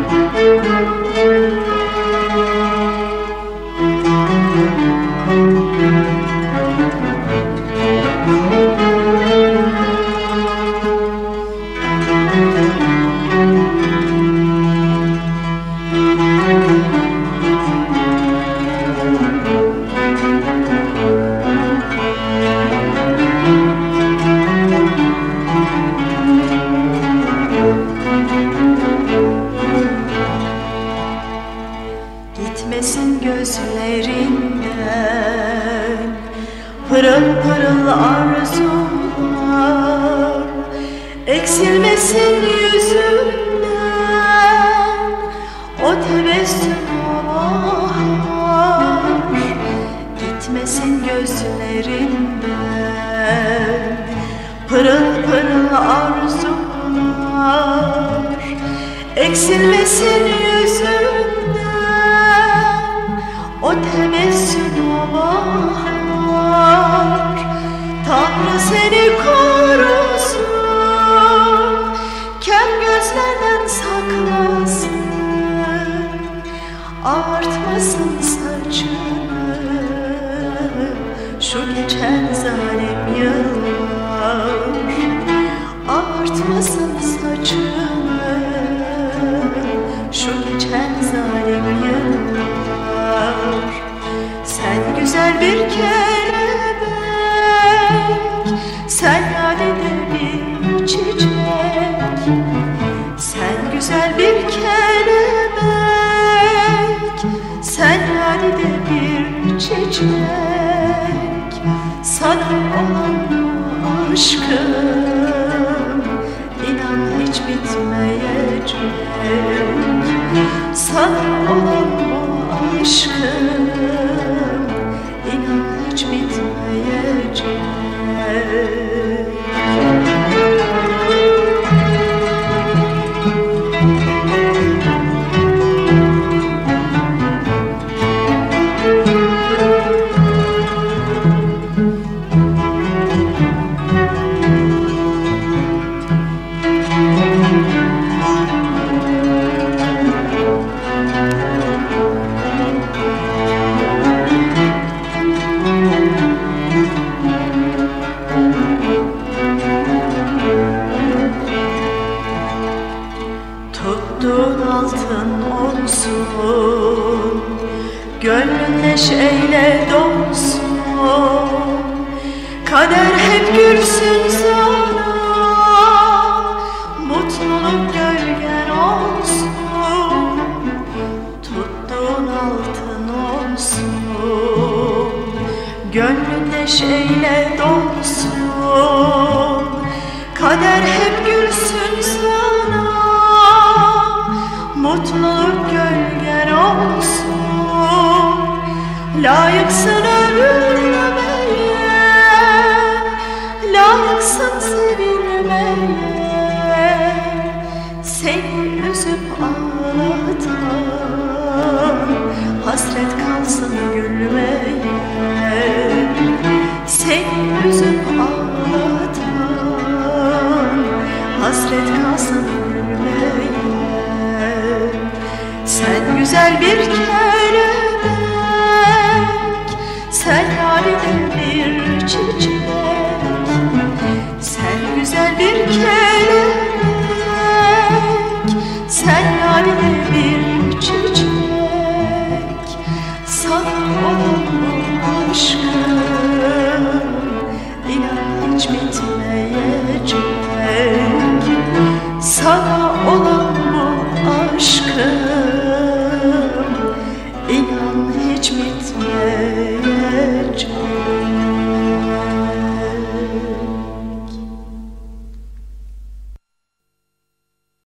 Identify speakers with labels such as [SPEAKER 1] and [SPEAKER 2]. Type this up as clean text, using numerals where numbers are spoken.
[SPEAKER 1] Gitmesin gözlerinden pırıl pırıl arzular, eksilmesin yüzünden o tebessüm bahar. Gitmesin gözlerinden pırıl pırıl arzular, eksilmesin yüzünden o tebessüm bahar. Tanrı seni korusun, kem gözlerden saklasın, ağartmasın saçını şu geçen zalim yıllar. Ağartmasın saçını şu geçen zalim yıllar. Sen güzel bir kelebek, sen nadide bir çiçek. Sen güzel bir kelebek, sen nadide bir çiçek. Sana olan aşkım inan hiç bitmeyecek. Sana olan bu aşkım inan hiç bitmeyecek. Tuttuğun altın olsun, gönlün neşeyle dolsun, kader hep gülsün sana, mutluluk gölgen olsun. Tuttuğun altın olsun, gönlün neşeyle dolsun, kader hep gülsün sana, mutluluk gölgen olsun. Layıksın övülmeye, layıksın sevilmeye, seni üzüp ağlatan hasret kalsın gülmeye. Seni üzüp ağlatan hasret kalsın gülmeye. Sen güzel bir kelebek, sen nadide bir çiçek. Sen güzel bir kelebek, sen nadide bir çiçek. Sana olan bu aşkım inan hiç bitmeyecek. Sana